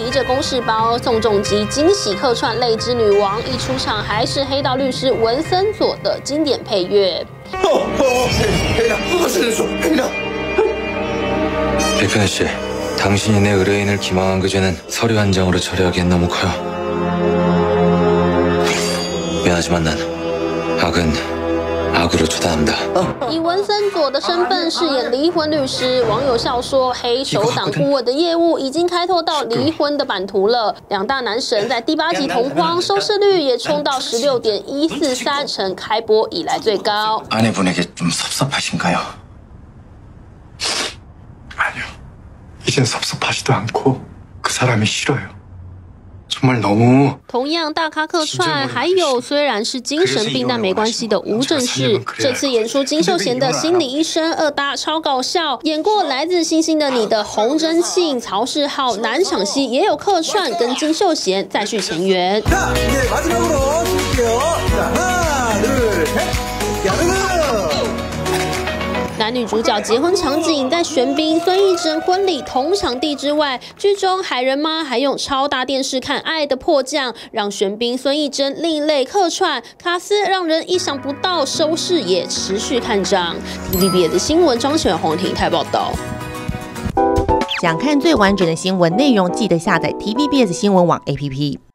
提着公事包，宋仲基惊喜客串《泪之女王》，一出场还是黑道律师文森佐的经典配乐。 백현우 씨, 당신이 내 의뢰인을 기망한 그 죄는 서류 한 장으로 처리하기엔 너무 커요. 미안하지만 난 악으로 처단합니다. 以文森佐的身份饰演离婚律师，网友笑说黑手党顾问的业务已经开拓到离婚的版图了。两大男神在第8集同框，收视率也冲到16.143%，成开播以来最高。 아내분에게 좀 섭섭하신가요? 아니요. 이젠 섭섭하지도 않고 그 사람이 싫어요. 정말 너무 同样大咖客串，还有虽然是精神病但没关系的吴正式，这次演出金秀贤的心理医生二搭超搞笑，演过《来自星星的你》的洪真庆、曹世浩，南场戏也有客串，跟金秀贤再续前缘。 男女主角结婚场景在玄彬、孙艺珍婚礼同场地之外，剧中海人妈还用超大电视看《爱的迫降》，让玄彬、孙艺珍另类客串，卡斯让人意想不到，收视也持续看涨。TVBS 的新闻张选宏庭台报道。 想看最完整的新闻内容，记得下载 TVBS 新闻网 APP。